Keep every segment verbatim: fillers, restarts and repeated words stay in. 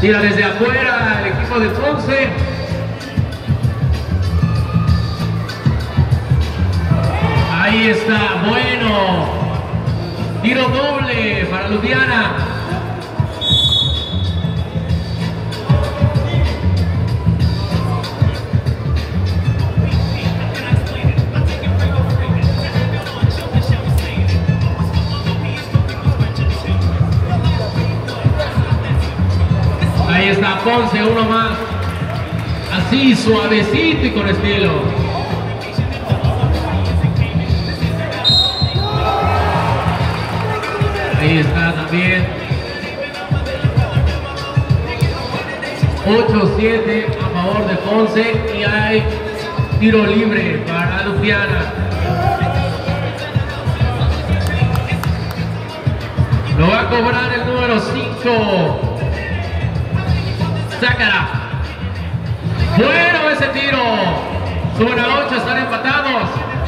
Tira desde afuera el equipo de Ponce. Ahí está, bueno. Tiro doble para Ljubljana. Ahí está Ponce, uno más. Así, suavecito y con estilo. Ahí está también. ocho siete a favor de Ponce y hay tiro libre para Ljubljana. Lo va a cobrar el número cinco. Sácara. Bueno ese tiro. Suben a ocho, están empatados.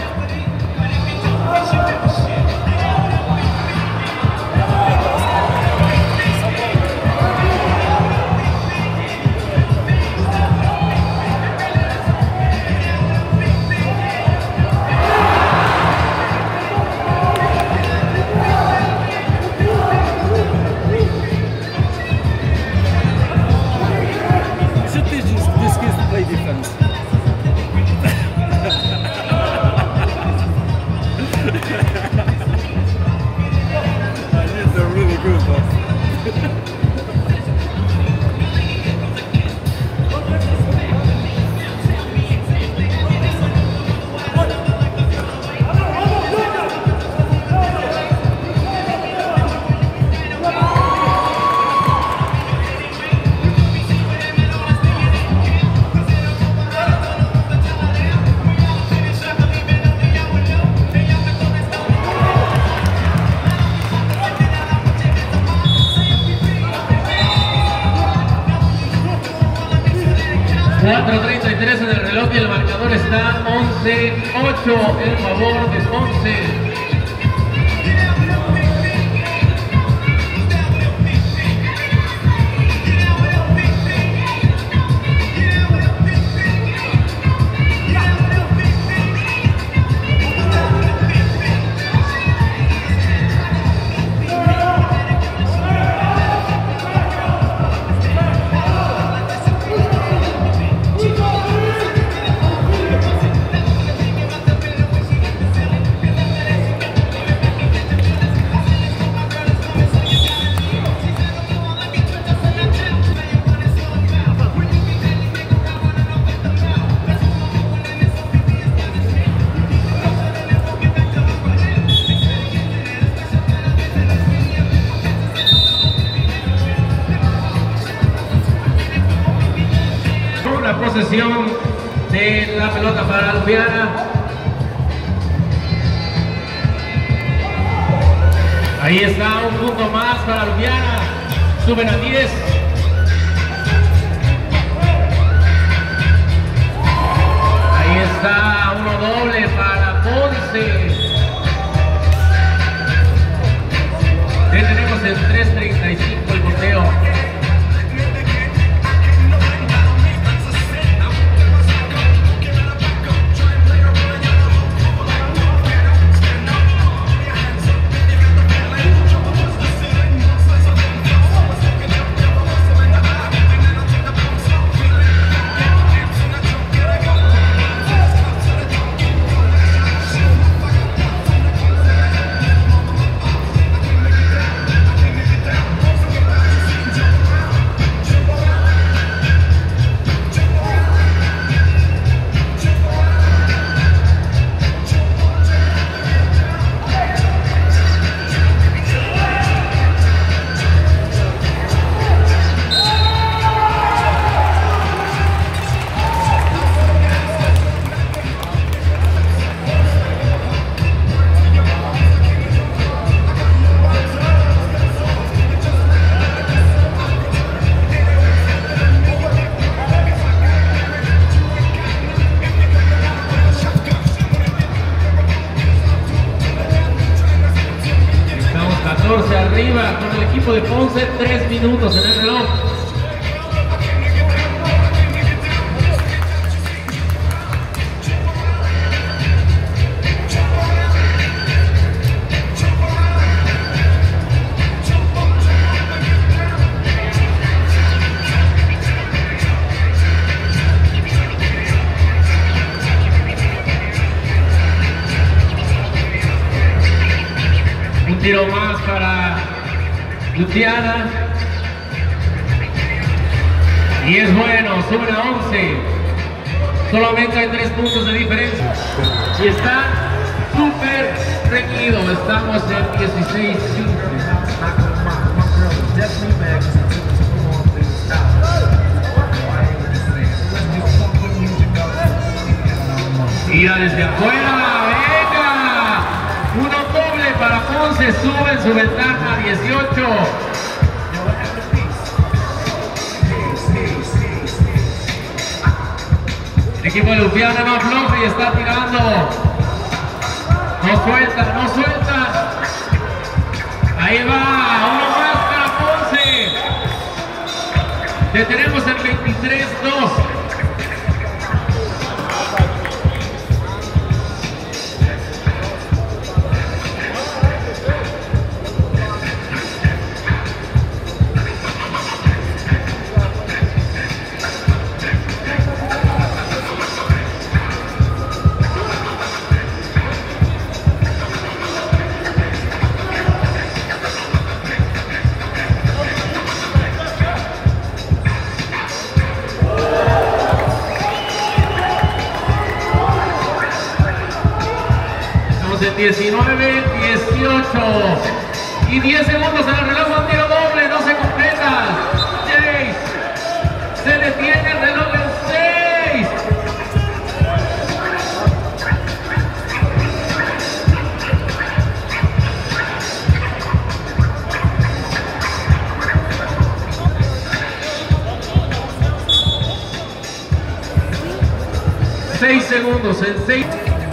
cuatro treinta y tres en el reloj y el marcador está once ocho en favor de Ponce. Posesión de la pelota para Ljubljana. Ahí está, un punto más para Ljubljana. Suben a diez. Ahí está, uno doble para Ponce. Ya tenemos el tres treinta y cinco el conteo. Arriba con el equipo de Ponce, tres minutos en el reloj. tiro más para Luciana. Y es bueno, sube a once. Solamente hay tres puntos de diferencia. Y está súper reñido. Estamos en dieciséis quince. Tira desde afuera, venga. Uno doble para Ponce, sube en su ventaja a dieciocho. El equipo de Luciana no afloja y está tirando. No suelta, no suelta. Ahí va, uno más para Ponce. Detenemos el veintitrés dos. diecinueve dieciocho y diez segundos en el reloj, un tiro doble, no se completa. seis, se detiene el reloj en seis. seis segundos en seis.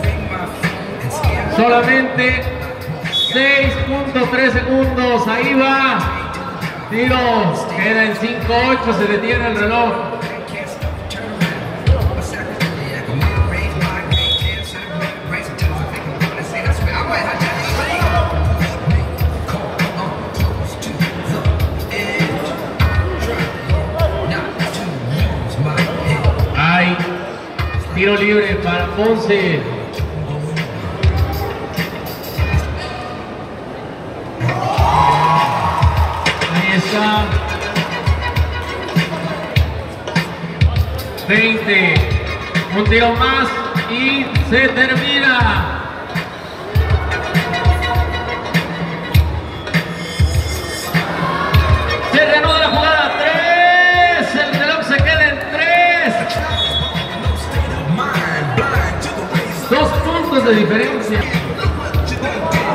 Solamente seis punto tres segundos, ahí va, tiro, queda en cinco ocho, se detiene el reloj. Hay tiro libre para Ponce. veinte, un tiro más y se termina. Se reanuda la jugada, tres, el reloj se queda en tres. Dos puntos de diferencia.